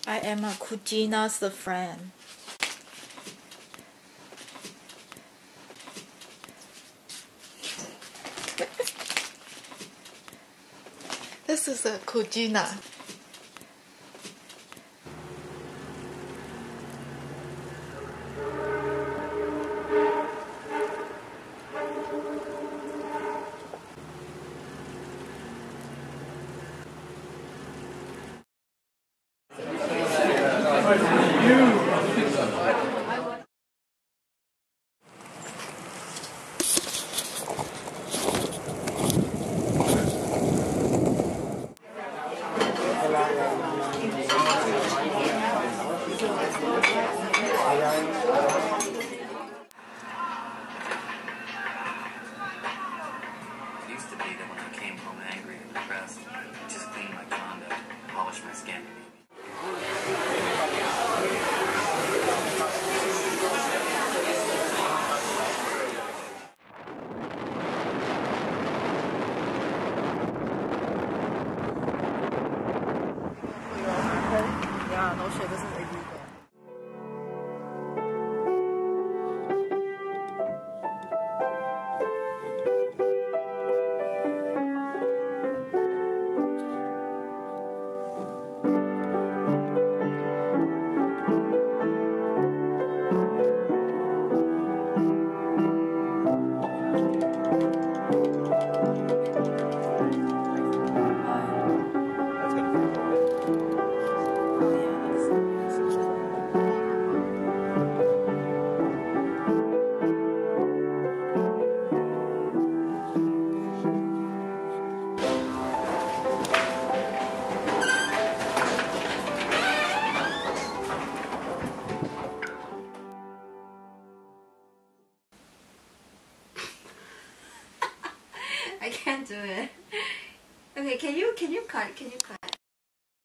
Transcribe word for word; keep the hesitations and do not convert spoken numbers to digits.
I am a Kujina's friend. This is a Kujina. It used to be that when I came home angry and depressed, I just cleaned my condo, polished my skin. Yeah, no shit, this is illegal. I can't do it. Okay, can you can you cut? Can you cut?